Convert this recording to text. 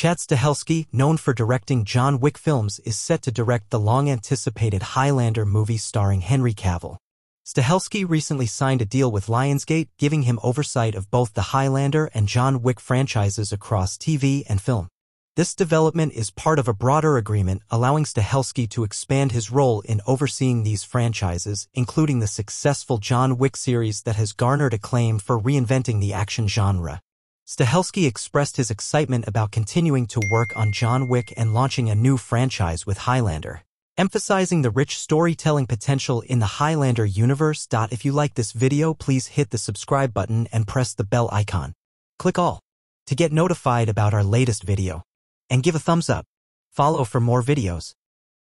Chad Stahelski, known for directing John Wick films, is set to direct the long-anticipated Highlander movie starring Henry Cavill. Stahelski recently signed a deal with Lionsgate, giving him oversight of both the Highlander and John Wick franchises across TV and film. This development is part of a broader agreement allowing Stahelski to expand his role in overseeing these franchises, including the successful John Wick series that has garnered acclaim for reinventing the action genre. Stahelski expressed his excitement about continuing to work on John Wick and launching a new franchise with Highlander, emphasizing the rich storytelling potential in the Highlander universe. If you like this video, please hit the subscribe button and press the bell icon. Click all to get notified about our latest video. And give a thumbs up. Follow for more videos.